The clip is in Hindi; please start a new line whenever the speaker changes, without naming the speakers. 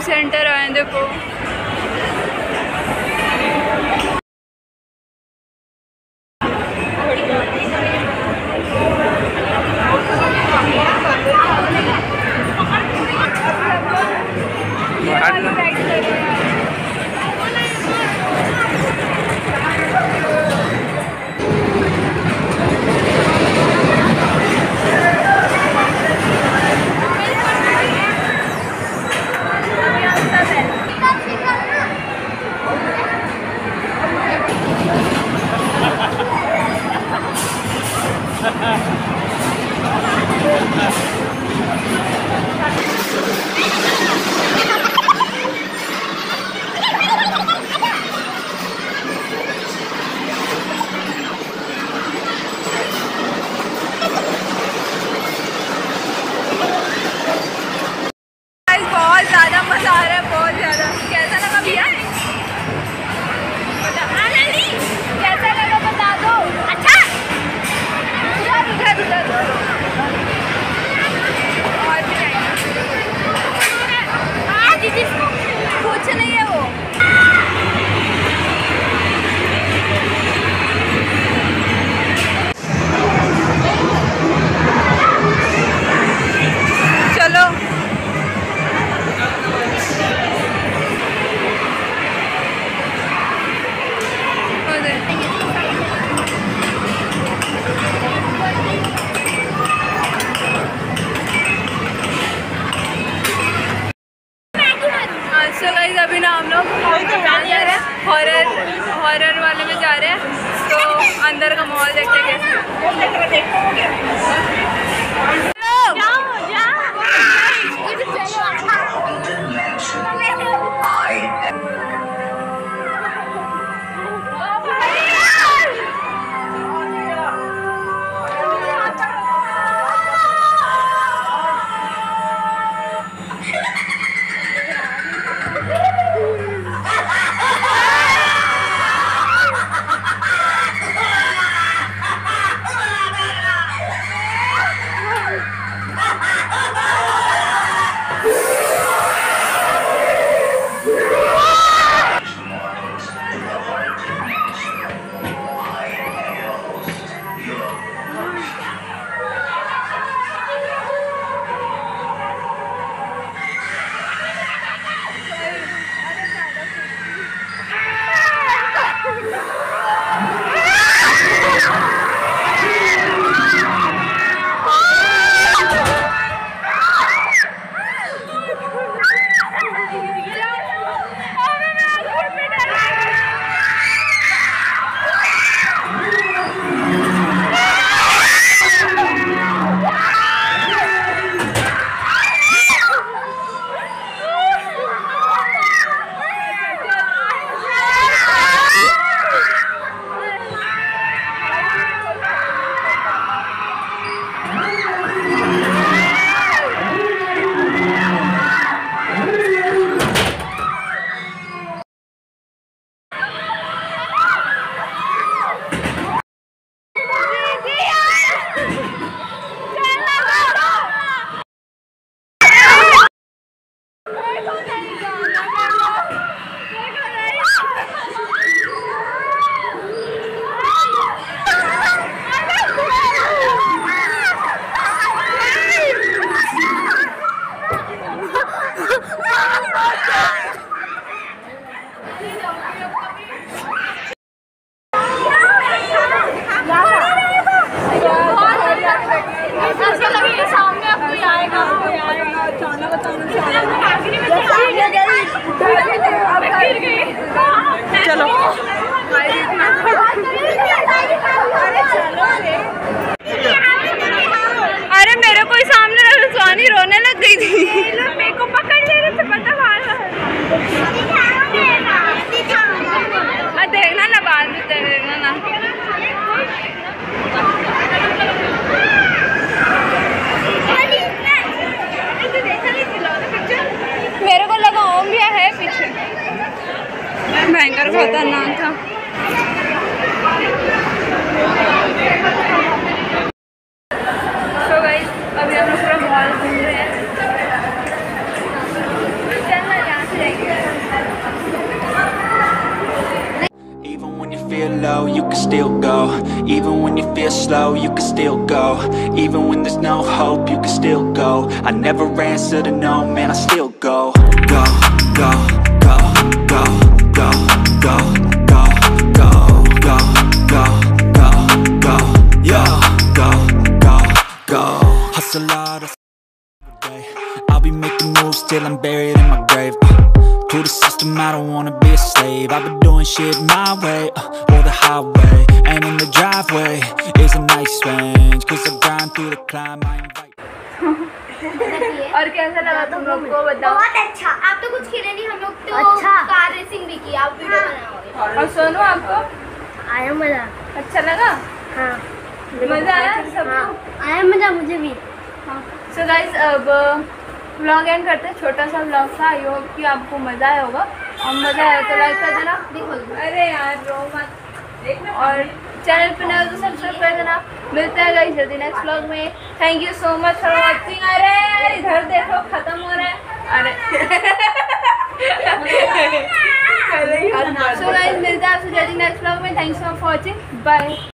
सेंटर आए देखो। बहुत ज़्यादा मज़ा आ रहा है, बहुत ज़्यादा। कैसा लगा भैया? कैसा लगा बता दो। अच्छा उधर उधर और भी कुछ नहीं है वो। चलो अभी ना हम लोग हॉरर वाले में जा रहे हैं, तो अंदर का माहौल देखते कैसे। चलो अरे मेरे कोई सामने रसवानी रोने लग गई थी। मेरे को पकड़ ले रहे थे पता देखना ना बाद में देखना ना। मेरे को लगा ओम भी है पीछे, भयंकर खतरनाक था। तो गाइस अभी हम लोग पूरा मॉल घूम रहे हैं। चलना
low, you can still go. Even when you feel slow, you can still go. Even when there's no hope, you can still go. I never answer to no, man, I still go. Go, go, go, go, go, go, go, go, go, go, go, go, yo, go, go, go. Hustle hard day. I'll be making moves till I'm buried in my grave. To the system, I don't wanna be a slave. I've been doing shit my way, or the highway. And in the driveway is a nice range, cause I grind through the climb, I invite.
और कैसा लगा तुम लोग को बताओ?
बहुत अच्छा। आप तो कुछ खेले नहीं, हम लोग तो कार रेसिंग भी की। आप वीडियो बनाओगे।
और सोनू आपको
आया मजा?
अच्छा लगा?
हाँ।
मजा आया सबको?
आया मजा मुझे भी।
हाँ। सो गाइस अब व्लॉग एंड करते हैं। छोटा सा व्लॉग था। आई होप कि आपको मज़ा आया होगा। और मज़ा आया तो लाइक कर देना। अरे यार रो मत। और चैनल पे नया तो सब्सक्राइब कर देना। मिलते हैं गाइस जल्दी नेक्स्ट व्लॉग में। Thank you so much for watching. अरे इधर देखो खत्म हो रहा है। अरे सो गाइस मिलते हैं आपसे जल्दी नेक्स्ट व्लॉग में। Thanks for watching. बाय।